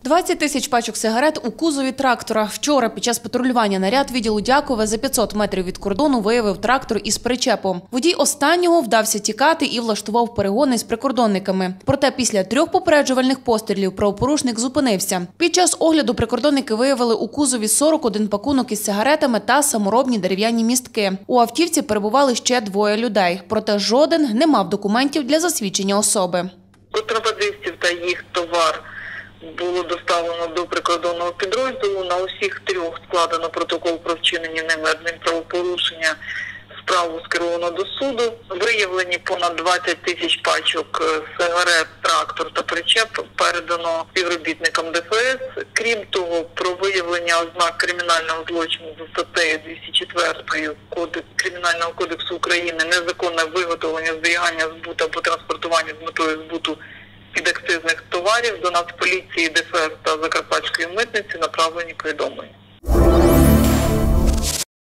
20 тисяч пачок сигарет у кузові трактора. Вчора під час патрулювання наряд відділу Дякове за 500 метрів від кордону виявив трактор із причепом. Водій останнього вдався тікати і влаштував перегони з прикордонниками. Проте після 3 попереджувальних пострілів правопорушник зупинився. Під час огляду прикордонники виявили у кузові 41 пакунок із сигаретами та саморобні дерев'яні містки. У автівці перебували ще 2 людей. Проте жоден не мав документів для засвідчення особи. Контрабандистів та їх товар було доставлено до прикордонного підрозділу. На усіх 3 складено протокол про вчинення ними адмінправопорушення. Справу скеровано до суду. Виявлені понад 20 тисяч пачок сигарет, трактор та причеп передано співробітникам ДФС. Крім того, про виявлення ознак кримінального злочину за статтею 204 Кримінального кодексу України незаконне виготовлення, зберігання, збут або транспортування з метою збуту підакцизних товарів до Нацполіції, ДФС та Закарпатської митниці направлені повідомлення.